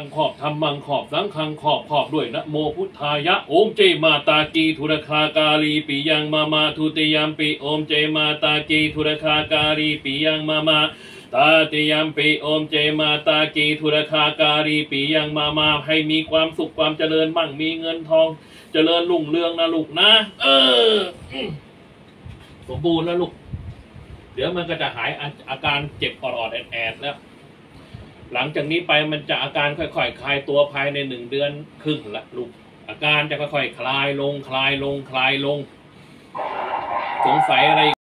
งขอบธรรมังขอบสังฆังขอบด้วยนะโมพุทธายะโอมเจมาตากีธุรคากาลีปิยังมาทุติยมปิโอมเจมาตากีธุรคากาลีปิยังมาตาติยมปิโอมเจมาตากีธุรคาการีปิยังมาให้มีความสุขความเจริญมั่งมีเงินทองเจริญรุ่งเรืองนะลูกนะสมบูรณ์แล้วลูกเดี๋ยวมันก็จะหายอาการเจ็บออดแอดแล้วหลังจากนี้ไปมันจะอาการค่อยๆคลายตัวภายใน1 เดือนครึ่งละลูกอาการจะค่อยๆคลายลงสงสัยอะไร